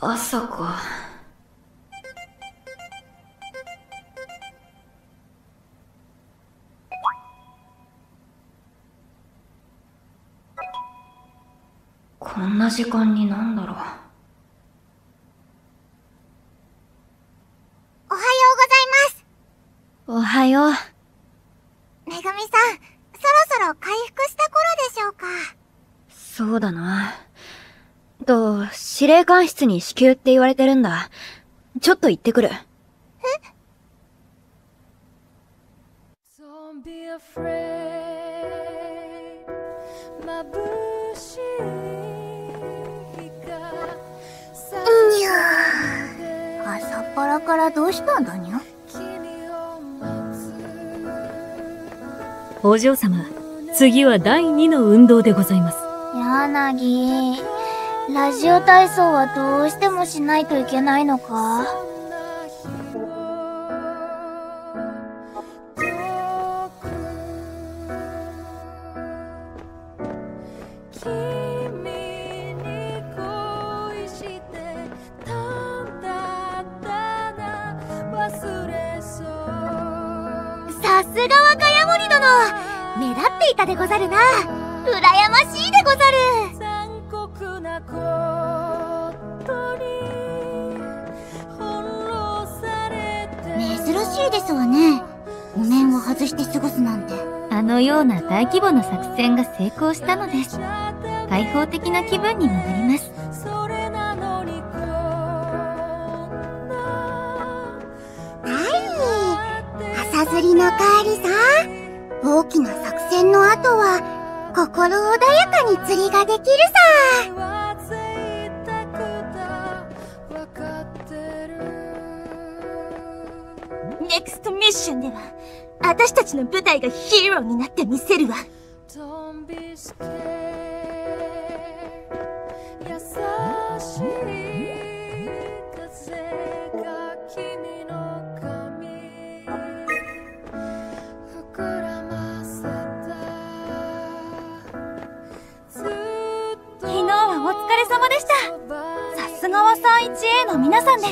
朝か。こんな時間になんだろう。 おはようございます。 おはよう。 めぐみさん、そろそろ回復した頃でしょうか。 そうだな。司令官室に至急って言われてるんだ。ちょっと行ってくる。 にゃー。朝っぱらからどうしたんだにゃ。 お嬢様、次は第2の運動でございます。 柳、ラジオ体操はどうしてもしないといけないのか？さすがは茅森殿、目立っていたでござるな。羨ましいでござる。珍しいですわね。お面を外して過ごすなんて。 あのような大規模な作戦が成功したのです。開放的な気分にもなります。 朝釣りの帰りさ。大きな作戦の後は心穏やかに釣りができるさ。ネクストミッションでは私たちの部隊がヒーローになってみせるわ。お疲れ様でした。さすがは 31A の皆さんです。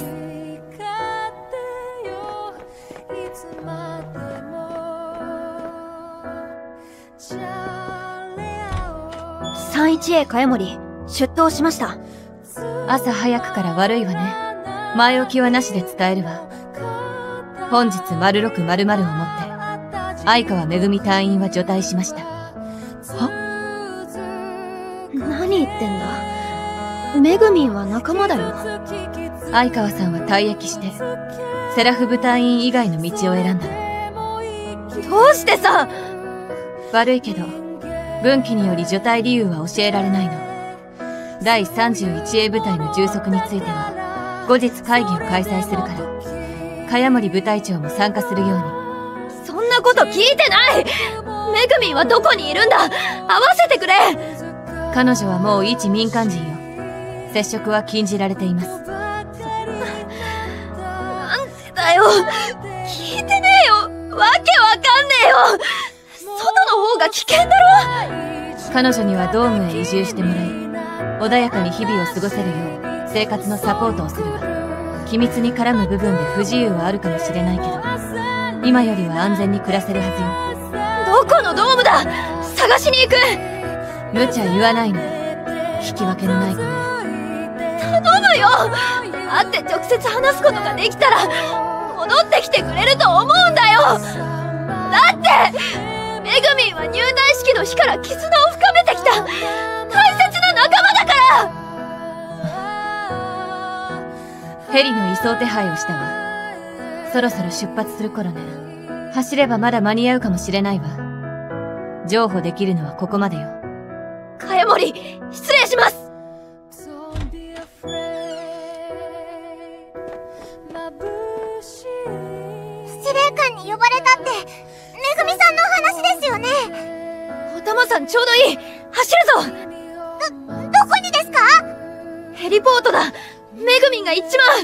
31A 茅森、出頭しました。 朝早くから悪いわね。前置きはなしで伝えるわ。本日0600をもって、相川めぐみ隊員は除隊しました。 何言ってんだ。めぐみんは仲間だよ。 相川さんは退役して、セラフ部隊員以外の道を選んだの。 どうしてさ。 悪いけど、分岐により除隊理由は教えられないの。第 31A 部隊の充足については、後日会議を開催するから、茅森部隊長も参加するように。 そんなこと聞いてない。めぐみんはどこにいるんだ。会わせてくれ。 彼女はもう一民間人よ。接触は禁じられています。なんでだよ。聞いてねえよ。わけわかんねえよ。外の方が危険だろ。 彼女にはドームへ移住してもらい、穏やかに日々を過ごせるよう生活のサポートをするわ。機密に絡む部分で不自由はあるかもしれないけど、今よりは安全に暮らせるはずよ。どこのドームだ。探しに行く。 無茶言わないの。引き分けのない子ね。 頼むよ。会って直接話すことができたら戻ってきてくれると思うんだよ。だってめぐみんは入隊式の日から絆を深めてきた大切な仲間だから。 ヘリの移送手配をしたわ。そろそろ出発する頃ね。走ればまだ間に合うかもしれないわ。譲歩できるのはここまでよ。 茅森、失礼します。 司令官に呼ばれたってめぐみさんの話ですよね。 おたまさんちょうどいい。走るぞ。 どこにですか？ ヘリポートだ。めぐみんが行っちまう。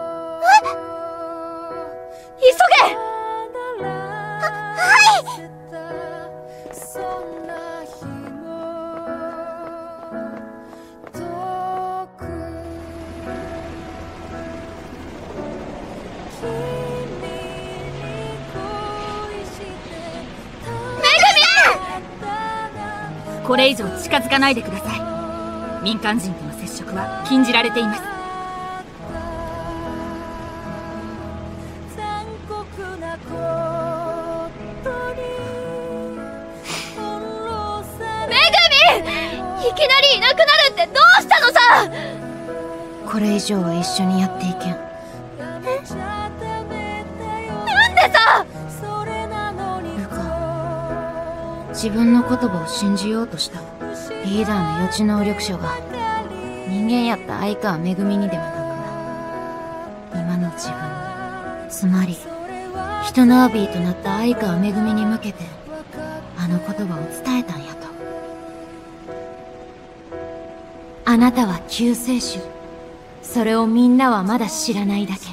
急げ。 はい。 これ以上近づかないでください。民間人との接触は禁じられています。 いきなりいなくなるってどうしたのさ。 これ以上は一緒にやっていけん。 なんでさ。 ルカ、自分の言葉を信じようとしたリーダーの予知能力者が人間やった相川めぐみにでもなくな、今の自分、つまり人のアビーとなった相川めぐみに向けてあの言葉を伝えたんやと。あなたは救世主。それをみんなはまだ知らないだけ。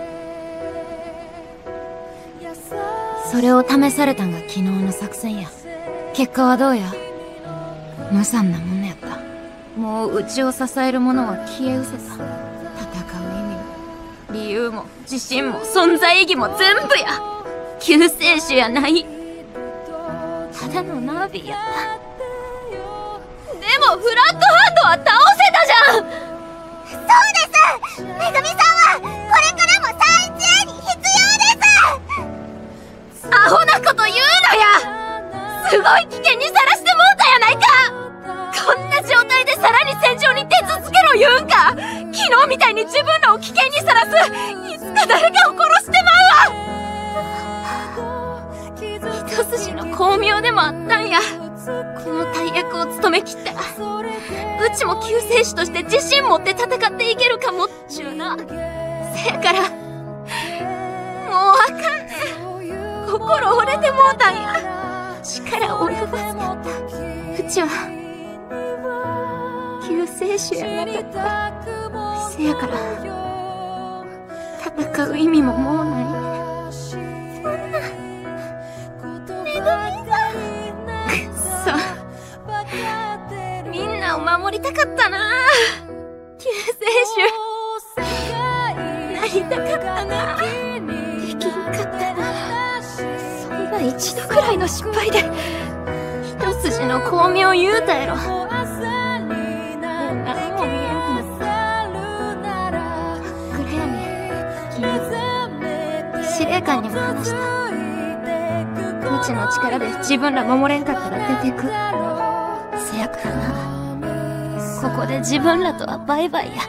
それを試されたんが昨日の作戦や。結果はどうや。無残なものやった。もううちを支えるものは消え失せた。戦う意味も理由も自信も存在意義も全部や。救世主やない。ただのナービーやった。 でもフラットハンドは倒せたじゃん。 そうです。めぐみさんはこれからもサンジエに必要です。 アホなこと言うのや。すごい危険にさらしてもうたやないか。こんな状態でさらに戦場に出続けろ言うんか。昨日みたいに自分らを危険にさらす。いつか誰かを殺してまうわ。 一筋の巧妙でもあったんや。この大役を務めきったらうちも救世主として自信持って戦っていけるかもっちゅうな。せやからもうあかんねん。心折れてもうたんや。力及ばずやった。うちは救世主やなかった。せやから戦う意味ももうないね。そんなめぐみさん。くっそ、みんなを守りたかったな。救世主なりたかったな。できんかったな。 そんな一度くらいの失敗で一筋の巧妙言うたやろ。もう何も見えんくなった。暗闇司令官にも話した。うちの力で自分ら守れんかったら出てく。せやからな、ここで自分らとはバイバイや。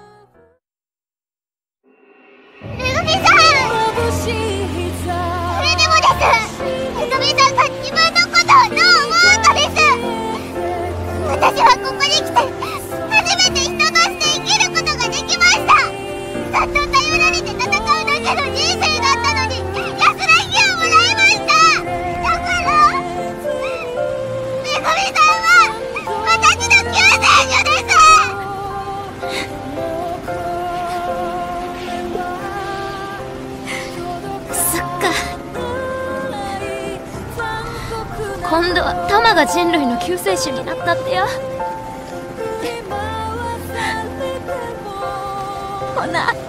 めぐみさん、それでもです。めぐみさんが自分のことをどう思うかです。私はここに来て初めて人として生きることができました。ずっと頼られて戦うだけの人生だったのに安らぎをもらいました。だからめぐみさんは私の救世主です。 そっか。今度はタマが人類の救世主になったってよ。ほな